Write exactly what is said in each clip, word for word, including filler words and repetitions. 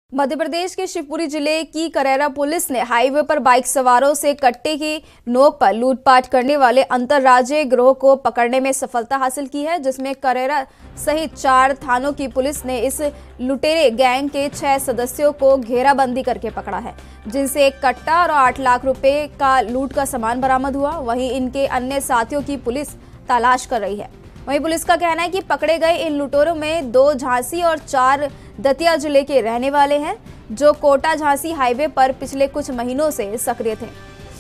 मध्य प्रदेश के शिवपुरी जिले की करेरा पुलिस ने हाईवे पर बाइक सवारों से कट्टे की नोक पर लूटपाट करने वाले अंतर्राज्यीय गिरोह को पकड़ने में सफलता हासिल की है, जिसमें करेरा सहित चार थानों की पुलिस ने इस लुटेरे गैंग के छह सदस्यों को घेराबंदी करके पकड़ा है, जिनसे एक कट्टा और आठ लाख रुपए का लूट का सामान बरामद हुआ। वहीं इनके अन्य साथियों की पुलिस तलाश कर रही है। वहीं पुलिस का कहना है कि पकड़े गए इन लुटेरों में दो झांसी और चार दतिया जिले के रहने वाले हैं, जो कोटा झांसी हाईवे पर पिछले कुछ महीनों से सक्रिय थे।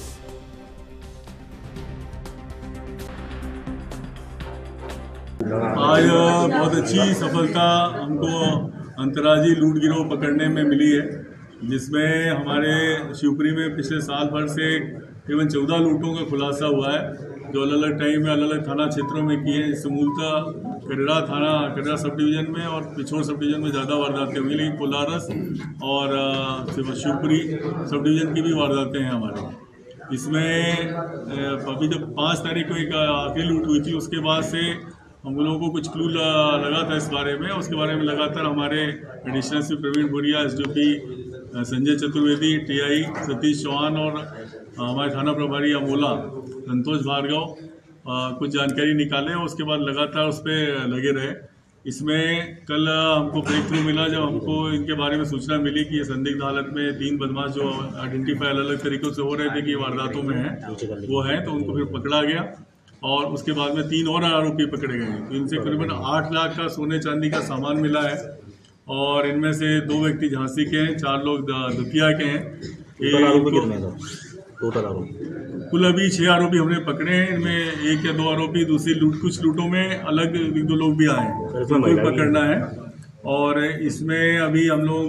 आज बहुत अच्छी सफलता हमको अंतर्राज्यीय लूट गिरोह पकड़ने में मिली है, जिसमें हमारे शिवपुरी में पिछले साल भर से केवल चौदह लूटों का खुलासा हुआ है, जो अलग अलग टाइम में अलग अलग थाना क्षेत्रों में किए हैं। इससे मूलतः करेरा थाना करेरा सब डिवीज़न में और पिछोर सब डिवीज़न में ज़्यादा वारदातें हुई, लेकिन कोलारस और शिवपुरी सब डिवीज़न की भी वारदातें हैं हमारे। इसमें अभी जब पाँच तारीख को एक आखिरी लूट हुई थी, उसके बाद से हम लोगों को कुछ क्लू लगा था इस बारे में। उसके बारे में लगातार हमारे additional S P Praveen Bhuriya, S D P Sanjay Chaturvedi, T I Satish Chauhan और हमारे थाना प्रभारी अमोला संतोष भार्गव कुछ जानकारी निकाले और उसके बाद लगातार उस पर लगे रहे। इसमें कल हमको ब्रेक थ्रू मिला जब हमको इनके बारे में सूचना मिली कि ये संदिग्ध हालत में तीन बदमाश जो आइडेंटिफाई अलग अलग तरीक़ों से हो रहे थे कि वारदातों में हैं वो हैं, तो उनको फिर पकड़ा गया और उसके बाद में तीन और आरोपी पकड़े गए। तो इनसे करीबन आठ लाख का सोने चांदी का सामान मिला है और इनमें से दो व्यक्ति झांसी के हैं, चार लोग दतिया के हैं। टोटल आरोपी कुल अभी छह आरोपी हमने पकड़े हैं। इनमें एक या दो आरोपी दूसरी लूट कुछ लूटों में अलग एक दो लोग भी आए हैं, तो कोई पकड़ना है। और इसमें अभी हम लोगों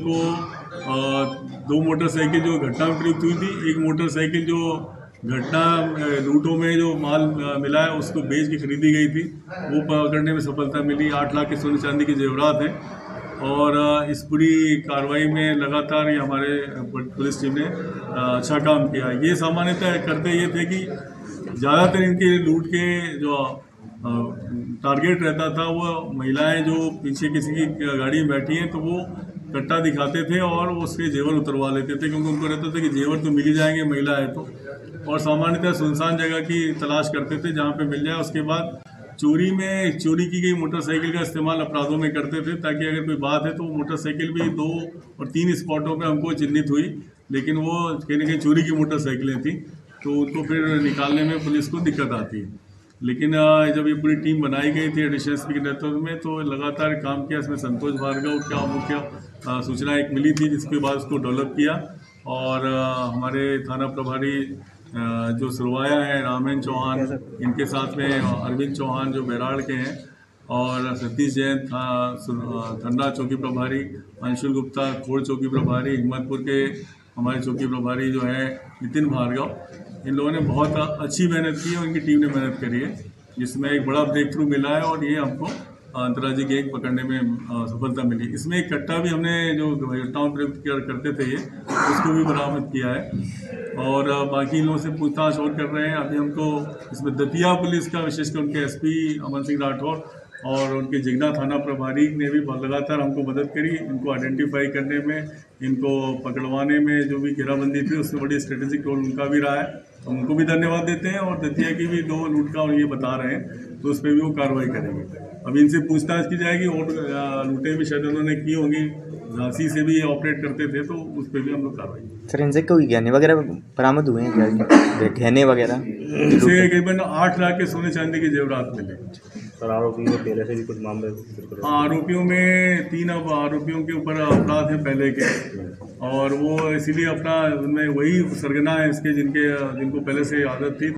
को दो मोटरसाइकिल जो घटना में प्रयुक्त हुई थी, एक मोटरसाइकिल जो घटना लूटों में जो माल मिला है उसको बेच के खरीदी गई थी, वो पकड़ने में सफलता मिली। आठ लाख के सोने चांदी के जेवरात हैं और इस पूरी कार्रवाई में लगातार ये हमारे पुलिस टीम ने अच्छा काम किया। ये सामान्यतः करते ये थे कि ज़्यादातर इनके लूट के जो टारगेट रहता था वो महिलाएं जो पीछे किसी की गाड़ी में बैठी हैं, तो वो कट्टा दिखाते थे और उसके जेवर उतरवा लेते थे, क्योंकि उनको रहता था कि जेवर तो मिल ही जाएंगे महिला है तो। और सामान्यतः सुनसान जगह की तलाश करते थे जहाँ पे मिल जाए। उसके बाद चोरी में चोरी की गई मोटरसाइकिल का इस्तेमाल अपराधों में करते थे, ताकि अगर कोई बात है तो वो मोटरसाइकिल भी दो और तीन स्पॉटों पे हमको चिन्हित हुई, लेकिन वो कहीं ना कहीं चोरी की मोटरसाइकिलें थी, तो उनको फिर निकालने में पुलिस को दिक्कत आती है। लेकिन जब ये पूरी टीम बनाई गई थी एडिशनल एस पी के नेतृत्व में, तो लगातार काम किया। इसमें संतोष भार्गव क्या मुख्य सूचना एक मिली थी, जिसके बाद उसको डेवलप किया और हमारे थाना प्रभारी जो सुरवाया है रामेन चौहान, इनके साथ में अरविंद चौहान जो बैराड़ के हैं, और सतीश जैन ठंडा चौकी प्रभारी, अंशुल गुप्ता खोड़ चौकी प्रभारी, हिम्मतपुर के हमारे चौकी प्रभारी जो है नितिन भार्गव, इन लोगों ने बहुत अच्छी मेहनत की है, उनकी टीम ने मेहनत करी है, जिसमें एक बड़ा ब्रेक थ्रू मिला है और ये हमको अंतर्राज्यीय गैंग पकड़ने में सफलता मिली। इसमें एक कट्टा भी हमने जो घटनाओं में प्रयुक्त करते थे ये उसको भी बरामद किया है और बाकी लोगों से पूछताछ और कर रहे हैं। अभी हमको इसमें दतिया पुलिस का विशेषकर उनके एस पी अमन सिंह राठौर और उनके जिगना थाना प्रभारी ने भी लगातार हमको मदद करी, इनको आइडेंटिफाई करने में, इनको पकड़वाने में। जो भी घेराबंदी थी उसमें बड़ी स्ट्रेटेजिक रोल उनका भी रहा है, तो उनको भी धन्यवाद देते हैं। और दतिया की भी दो लूट का ये बता रहे हैं, तो उस पर भी वो कार्रवाई करेंगे। अब इनसे पूछताछ की जाएगी और लूटें भी शायद उन्होंने की होंगी, झांसी से भी ऑपरेट करते थे, तो उस पर भी हम लोग कार्रवाई। सर इनसे कोई गहने वगैरह बरामद हुए हैं क्या? गहने वगैरह इनसे करीबन आठ लाख के सोने चांदी के जेवरात मिले। सर आरोपियों में पहले से भी कुछ मामले? हाँ, आरोपियों में तीन अब आरोपियों के ऊपर अपराध हैं पहले के, और वो इसीलिए अपना उनमें वही सरगना है इसके जिनके जिनको पहले से आदत थी।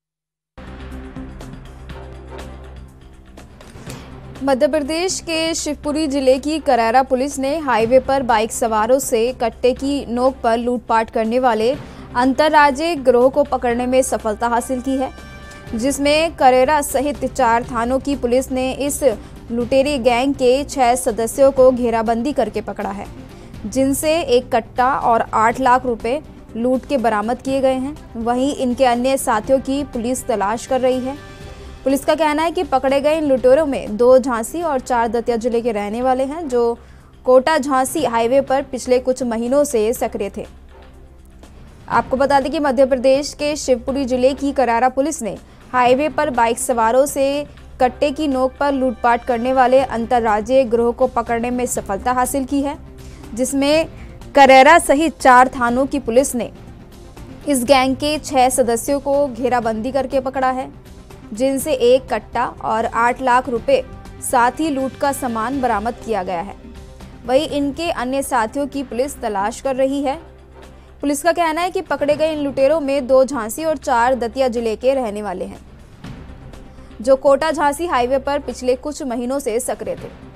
मध्य प्रदेश के शिवपुरी जिले की करेरा पुलिस ने हाईवे पर बाइक सवारों से कट्टे की नोक पर लूटपाट करने वाले अंतर्राज्यीय गिरोह को पकड़ने में सफलता हासिल की है, जिसमें करेरा सहित चार थानों की पुलिस ने इस लुटेरी गैंग के छह सदस्यों को घेराबंदी करके पकड़ा है, जिनसे एक कट्टा और आठ लाख रुपए लूट के बरामद किए गए हैं। वहीं इनके अन्य साथियों की पुलिस तलाश कर रही है। पुलिस का कहना है कि पकड़े गए इन लुटेरों में दो झांसी और चार दतिया जिले के रहने वाले हैं, जो कोटा झांसी हाईवे पर पिछले कुछ महीनों से सक्रिय थे। आपको बता दें कि मध्य प्रदेश के शिवपुरी जिले की करारा पुलिस ने हाईवे पर बाइक सवारों से कट्टे की नोक पर लूटपाट करने वाले अंतर्राज्यीय गिरोह को पकड़ने में सफलता हासिल की है, जिसमें करारा सहित चार थानों की पुलिस ने इस गैंग के छह सदस्यों को घेराबंदी करके पकड़ा है, जिनसे एक कट्टा और आठ लाख रुपए साथ ही लूट का सामान बरामद किया गया है। वहीं इनके अन्य साथियों की पुलिस तलाश कर रही है। पुलिस का कहना है कि पकड़े गए इन लुटेरों में दो झांसी और चार दतिया जिले के रहने वाले हैं, जो कोटा झांसी हाईवे पर पिछले कुछ महीनों से सक्रिय थे।